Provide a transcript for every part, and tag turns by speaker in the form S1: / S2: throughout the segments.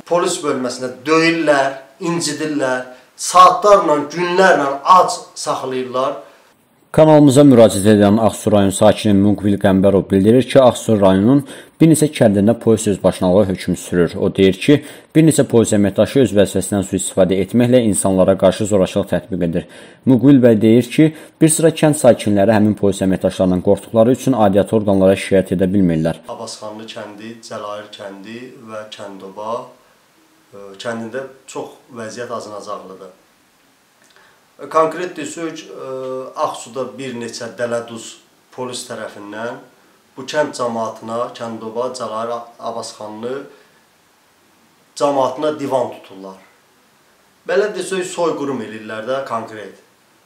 S1: polis bölməsində döyürlər, incidirlər, saatlarla, günlərlə ac saxlayırlar.
S2: Kanalımıza müraciət edən Ağsu rayon sakini Muqbil Qəmbərov bildirir ki, Ağsu rayonunun bir neçə kəndində polis özbaşınalığı hökm sürür. O deyir ki, bir neçə polis əməkdaşı öz vəzifəsindən sui-istifadə etməklə insanlara qarşı zorakılıq tətbiq edir. Muqbil bəy deyir ki, bir sıra kənd sakinləri həmin polis əməkdaşlarından qorxduqları üçün aidiyyatı orqanlara şikayət edə bilmirlər.
S1: Abbasxanlı kəndi, Cəlair kəndi və Kəndoba kəndində çox vəziyyət acınacaqlıdır. Konkret desək, Ağsuda bir neçə dələduz polis tərəfindən bu kənd cəmaatına, Kəndoba, Cəlair, Abbasxanlı cəmaatına divan tuturlar. Belə desək, soyqırım edirlər də konkret.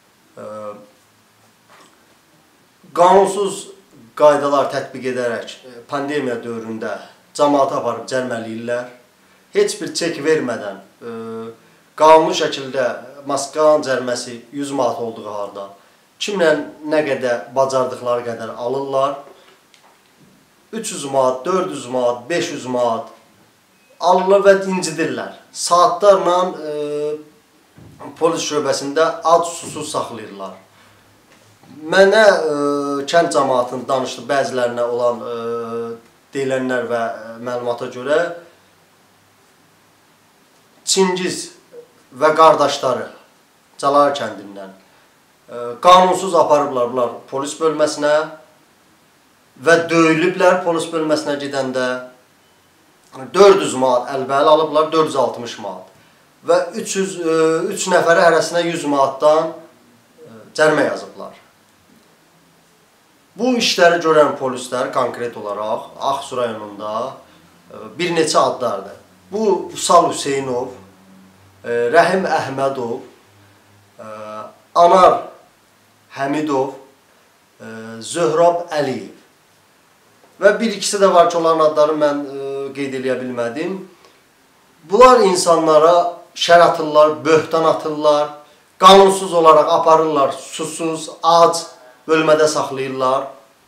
S1: Qanunsuz qaydalar tətbiq edərək pandemiya dövründə cəmaatı aparıb cərmələyirlər. Heç bir çek vermədən, qanuni şəkildə maskanın cərməsi 100 manat olduğu halda kimlə nə qədər bacardıqları qədər alırlar. 300 manat, 400 manat, 500 manat alırlar və incidirlər. Saatlarla polis şöbəsində ac susuz saxlayırlar. Mənə kənd cəmaatının danışdı bəzilərinə olan deyilənlər və məlumata görə Çingiz və qardaşları Cəlair kəndindən qanunsuz aparıblar bunlar polis bölməsinə və döyülüblər polis bölməsinə gedəndə 400 manat əlbəli alıblar, 460 manat və 3 nəfərə hərəsinə 100 manatdan cərimə yazıblar. Bu işləri görən polislər konkret olaraq Ağsu rayonunda bir neçə adlardır. Bu Vüsal Hüseynov, Rəhim Əhmədov, Anar Həmidov, Zöhrab Əliyev və bir ikisi də var ki, onların adlarını mən qeyd edə bilmədim. Bunlar insanlara şər atırlar, böhtan atırlar, qanunsuz olaraq aparırlar, susuz, ac, bölmədə saxlayırlar.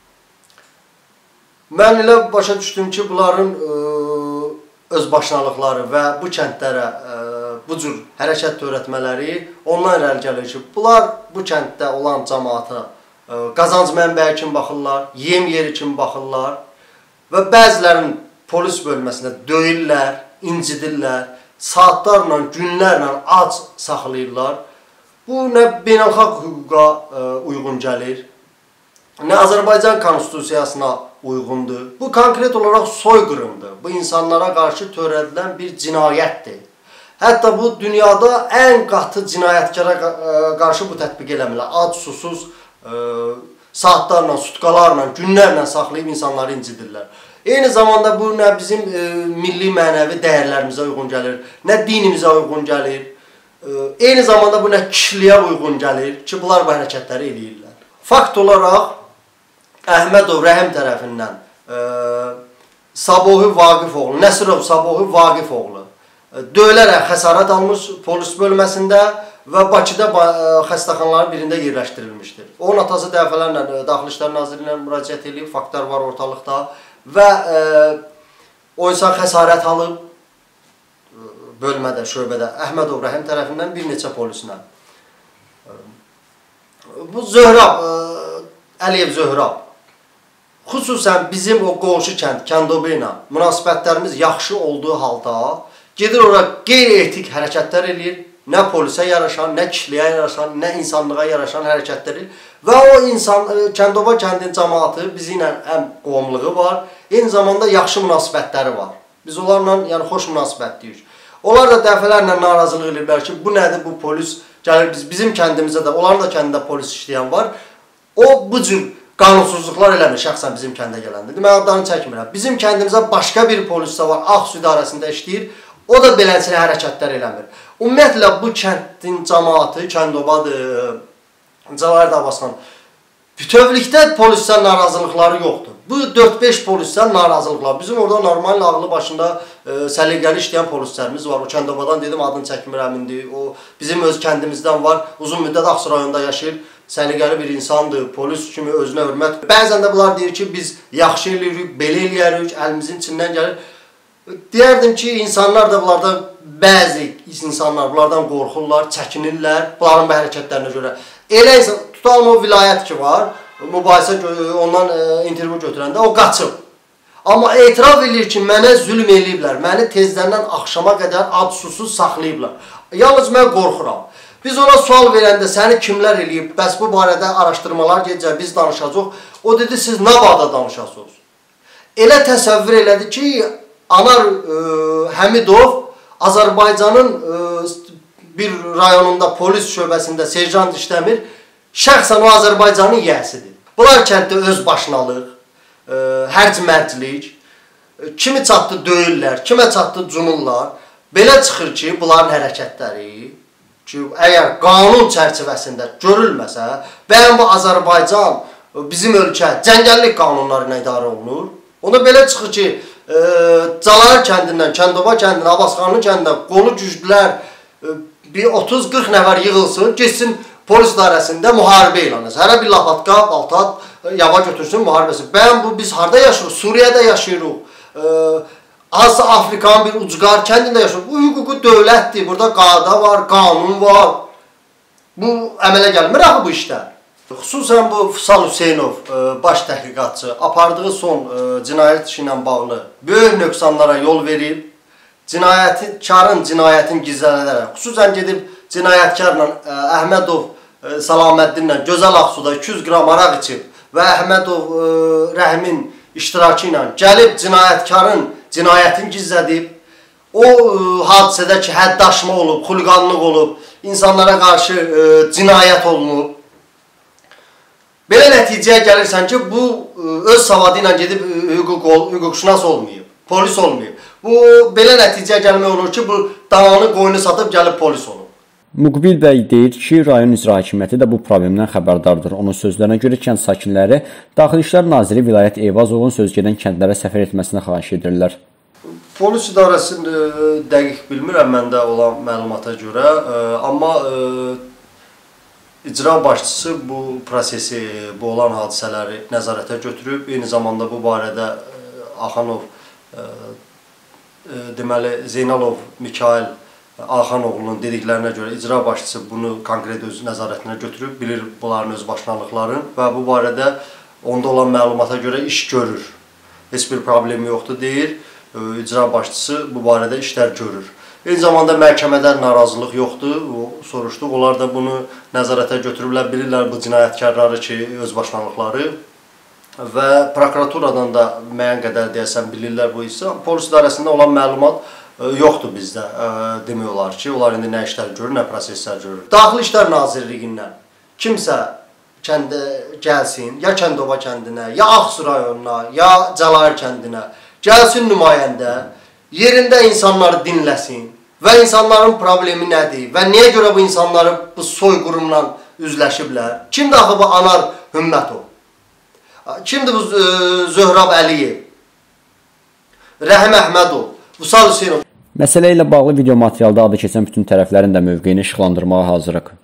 S1: Mən elə başa düşdüm ki, bunların özbaşınalıqları və bu kəndlərə bu cür hərəkət törətmələri ondan irəli gəlir ki, bunlar bu kənddə olan cəmaata qazanc mənbəyi kimi baxırlar, yem yeri kimi baxırlar və bəzilərinin polis bölməsində döyürlər, incidirlər, saatlarla, günlərlə ac saxlayırlar. Bu nə beynəlxalq hüquqa uyğun gəlir, nə Azərbaycan konstitusiyasına uyğundur. Bu konkret olaraq soyqırımdır. Bu insanlara qarşı törədilən bir cinayətdir. Hətta bu dünyada ən qatı cinayətkara qarşı bu tətbiq eləmirlər. Ac, susuz, saatlarla, sutkalarla, günlərlə saxlayıb insanları incidirlər. Eyni zamanda bu nə bizim milli mənəvi dəyərlərimizə uyğun gəlir, nə dinimizə uyğun gəlir. Eyni zamanda bu nə kişiliyə uyğun gəlir ki, bunlar bu hərəkətləri eləyirlər. Fakt olaraq Əhmədov Rəhim tərəfindən Sabohi Vaqifoğlu, Nəsirov Sabohi Vaqifoğlu döyülərək xəsarət almış polis bölməsində və Bakıda xəstəxanaların birində yerləşdirilmişdir. Onun atası dəfələrlə Daxili İşlər Nazirliyinə müraciət edib, faktlar var ortalıqda və o insan xəsarət alıb bölmədə, şöbədə Əhmədov Rəhim tərəfindən bir neçə polislə. Bu Zöhrab, Əliyev Zöhrab, xüsusən bizim o qonşu kənd, Kəndoba ilə münasibətlərimiz yaxşı olduğu halda gedir ora qeyri-etik hərəkətlər eləyir. Nə polisə yaraşan, nə kişiliyə yaraşan, nə insanlığa yaraşan hərəkətlər eləyir. Və o Kəndoba kəndin cəmaatı bizi ilə həm qovumluğu var, eyni zamanda yaxşı münasibətləri var. Biz onlarla xoş münasibətliyik. Onlar da dəfələrlə narazılıq edirlər ki, bu nədir, bu polis gəlir bizim kəndimizdə də, onların da kəndində polis işləyən var. O bu cür qanunsuzluqlar eləmir şəxsən bizim kəndə gələndə. Mən adlarını çəkmirəm. Bizim kəndimizdə başqa bir polis də var, Ağsu idarəsində işləyir. O da beləncə hərəkətlər eləmir. Ümumiyyətlə bu kəndin cəmaatı, Kəndobadır, Cəlair Abbasxan, bütövlükdə polisdən narazılıqları yoxdur. Bu 4-5 polisdən narazılıqlar. Bizim orada normal ağlı başında səliqəli işləyən polislərimiz var. O Kəndobadan dedim, adını çəkmirəm indi. O bizim öz kəndimizdən var. Uzun müddət Ağsu rayonunda yaşayır. Səliqəli bir insandır, polis kimi özünə hörmət. Bəzən də bunlar deyir ki, biz yaxşı eləyirik, belə eləyərik, əlimizin içindən gəlir. Deyərdim ki, insanlar da bunlardan, bəzi insanlar bunlardan qorxurlar, çəkinirlər, bunların bu hərəkətlərinə görə. Elə insan, tutalım o vilayət ki var, mübahisə ondan intervyu götürəndə o qaçıb. Amma etiraf edir ki, mənə zülm eləyiblər, məni tezdən axşama qədər ad susuz saxlayıblar. Yalnız mən qorxuram. Biz ona sual verəndə səni kimlər eləyib, bəs bu barədə araşdırmalar gedəcək, biz danışacaq. O dedi, siz Nabada danışasınız. Elə təsəvvür elədi ki, Anar Həmidov Azərbaycanın bir rayonunda polis şöbəsində serjant işləmir, şəxsən o Azərbaycanın yiyəsidir. Bunlar kənddə öz başınalıq, hərc-mərclik, kimi çatdı döyürlər, kimə çatdı cumurlar. Belə çıxır ki, bunların hərəkətləri ki, əgər qanun çərçivəsində görülməsə, bəyən bu Azərbaycan, bizim ölkə cəngəllik qanunları ilə idarə olunur. Onda belə çıxır ki, Calar kəndindən, Kəndoba kəndindən, Abbasxanlı kəndindən qolu güclülər bir 30-40 nəfər yığılsın, geçsin polis idarəsində müharibə elanır. Hərə bir lapatka, baltat, yava götürsün müharibəsi. Bəyən bu biz harada yaşayırıq? Suriyada yaşayırıq. Hansısa Afrikanın bir ucqar kəndində yaşayırıq. Bu hüquqi dövlətdir. Burada qada var, qanun var. Bu əmələ gəlmir axı bu işlər. Xüsusən bu Fısal Hüseynov, baş təhqiqatçı, apardığı son cinayət işi ilə bağlı böyük nöqsanlara yol verib, cinayətkarın cinayətin gizlənələrək, xüsusən gedib cinayətkarla Əhmədov Salaməddinlə Gözəl Ağsuda 200 qram araq içib və Əhmədov Rəhmin iştirakı ilə gəlib cinayətkarın cinayətini gizlədib, o hadisədə ki, həddaşma olub, xuliqanlıq olub, insanlara qarşı cinayət olunub. Belə nəticəyə gəlirsən ki, bu öz savadı ilə gedib hüquqşünas olmayıb, polis olmayıb. Bu belə nəticəyə gəlmək olur ki, bu davanı qoyunu satıb gəlib polis olub.
S2: Muqbil bəy deyir ki, rayon icra hakimiyyəti də bu problemdən xəbərdardır. Onun sözlərinə görə kənd sakinləri Daxili İşlər Naziri Vilayət Eyvazovun söz gedən kəndlərə səfər etməsini xahiş edirlər.
S1: Polis idarəsini dəqiq bilmirəm məndə olan məlumata görə, amma icra başçısı bu prosesi, bu olan hadisələri nəzarətə götürüb. Eyni zamanda bu barədə Axanov, deməli Zeynalov Mikail Axanoğlunun dediklərinə görə icra başçısı bunu konkret öz nəzarətinə götürüb, bilir bunların öz başlanıqların və bu barədə onda olan məlumata görə iş görür. Heç bir problemi yoxdur deyir. İcra başçısı bu barədə işlər görür. Eyni zamanda məhkəmədən narazılıq yoxdur, soruşduq. Onlar da bunu nəzarətə götürüblər, bilirlər bu cinayətkarları ki, öz başlanıqları və prokuraturadan da müəyyən qədər deyəsən bilirlər bu isə. Polis idarəsində olan məlumat yoxdur bizdə, demək olar ki, onlar indi nə işlər görür, nə proseslər görür. Daxili İşlər Nazirliyindən kimsə kəndə gəlsin, ya Kəndoba kəndinə, ya Ağsu rayonuna, ya Cəlair kəndinə gəlsin nümayəndə, yerində insanları dinləsin və insanların problemi nədir və niyə görə bu insanları bu soyqurumla üzləşiblər? Kimdir axı bu Anar Hümmətov? Kimdir bu Zöhrab Əliyev? Rəhim Əhmədov? Fısal Hüseynov?
S2: Məsələ ilə bağlı video materialda adı keçən bütün tərəflərin də mövqeyini işıqlandırmağa hazırıq.